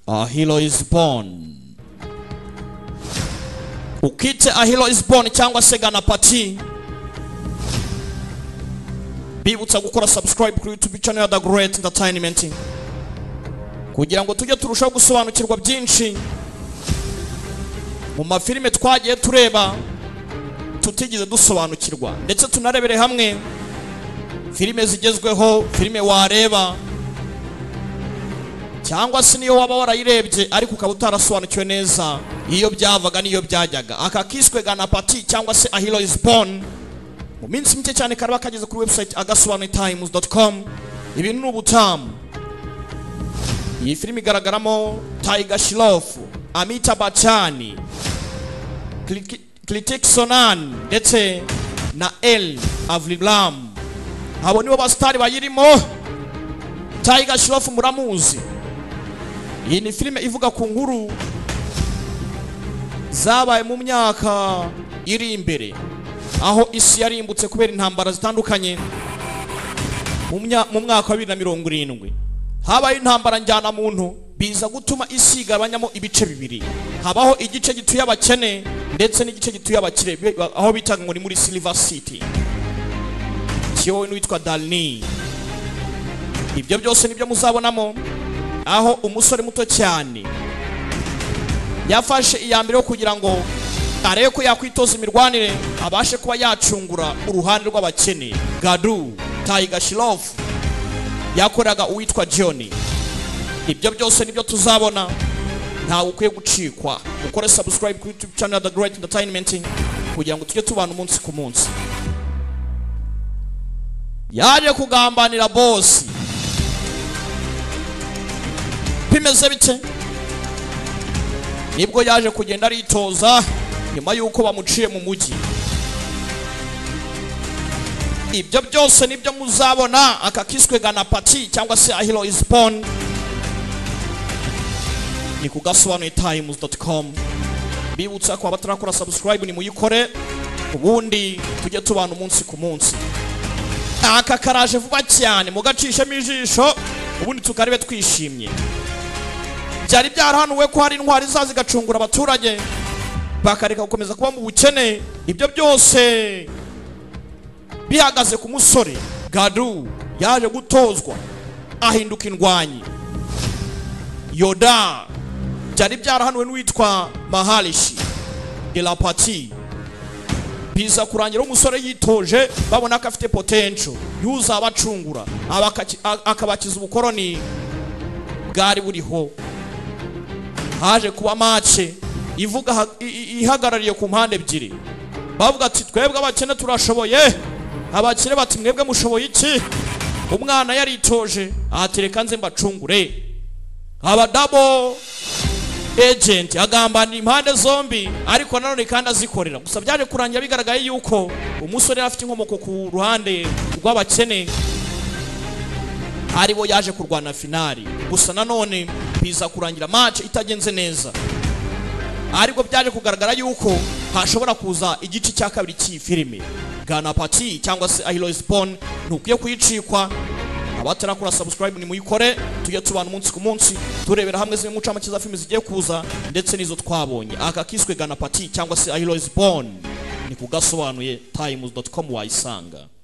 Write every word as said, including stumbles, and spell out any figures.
A hero is born. Ukite a hero is born cyangwa se Ganapath, bibutsa gukora subscribe kuri YouTube channel ya The Great Entertainment kugira ngo tujye turushaho gusobanukirwa byinshi mu mafilime twagiye tureba tutigeze dusobanukirwa, ndetse tunarebere hamwe filime zigezweho, filime wareba cyangwa se niyo waba warayirebye ariko ukaba utarasobanukiwe neza iyo byavaga niyo byajyaga. Aka kiswe Ganapath cyangwa se A Hero is Born mu minsi mike cyane karaba kageze kuri website agasobanuye times dot com. Ibintu n'ubutamu. Iyi filime igaragaramo Tiger Shroff, Amitabh, Kriti ndetse na El Avlilam. Abo nibo basitari bayirimo. Tiger Shroff muramuzi. Iyi ni filime ivuga ku nkuru zabaye mu myaka iri imbere, aho isi yarimbutse kubera intambara zitandukanye. Mu mwaka wa bibiri na mirongo irindwi habaye intambara njyana muntu biza gutuma isi igabanyamo ibice bibiri. Habaho igice gituye abakene ndetse n'igice gituye abakire, aho bitaga ngo ni muri Silver City, kiyowe n'uwitwa Dalni. Ibyo byose nibyo muzabonamo, aho umusore muto cyane yafashe iyambere kugira ngo arebe ko yakwitoza imirwanire, abashe kuba yacungura uruhande rw'abakene. Gadu Tiger Shroff yakoraga uwitwa Johnny. Ibyo byose nibyo tuzabona, ntawe ukwiye gucikwa. Ukore subscribe kuri YouTube channel The Great Entertainment kugira ngo tujye tubana umunsi ku munsi. Yaje kugambanira boss, bimeze bite? Nibwo yaje kugenda aritoza nyuma yuko bamuciye mu mujyi. Ibyo byose nibyo muzabona. Aka kiswe Ganapath cyangwa se A Hero is Born ni ku gasobanuye times dot com. Bibutsa ko abatarakora subscribe ni muyikore, ubundi tujye tubana umunsi ku munsi. Aka karaje vuba cyane mugacishemo ijisho, ubundi tukarebe twishimye. Byari byarahanuwe ko hari intwari zazi gacungura abaturage bakareka gukomeza kuba mu bukene. Ibyo byose bihagaze ku musore Gadu yaje gutozwa ahinduka indwanyi. Yoda byari byarahanuwe n'uwitwa Maharishi Ganapath, biza kurangira umusore yitoje babona ko afite potential yuza abacungura akabakiza ubukoroni bwari buriho. Haje kuba mace ivuga ihagarariye ku mpande ebyiri, bavuga ati twebwe abakene turashoboye, abakire bati mwebwe mushoboye iki? Umwana yaritoje ahatereka nze mbacungure. Aba double agent agambanira impande zombi, ariko nanone kandi azikorera. Gusa byaje kurangira bigaragaye yuko umusore afite inkomoko ku ruhande rw'abakene, aribo yaje kurwana finali. Gusa nanone biza kurangira match itagenze neza, ariko byaje kugaragara yuko hashobora kuza igice cya kabiri cy'iyi filime. Ganapath cyangwa se A Hero is Born ntukwiye kuyicikwa. Abatarakora subscribe ni muyikore, tujye tubana umunsi ku munsi turebera hamwe zimwe mu ncamake za filime zigiye kuza ndetse nizo twabonye. Aka kiswe Ganapath cyangwa se A Hero is Born ni ku gasobanuye times dot com wayisanga.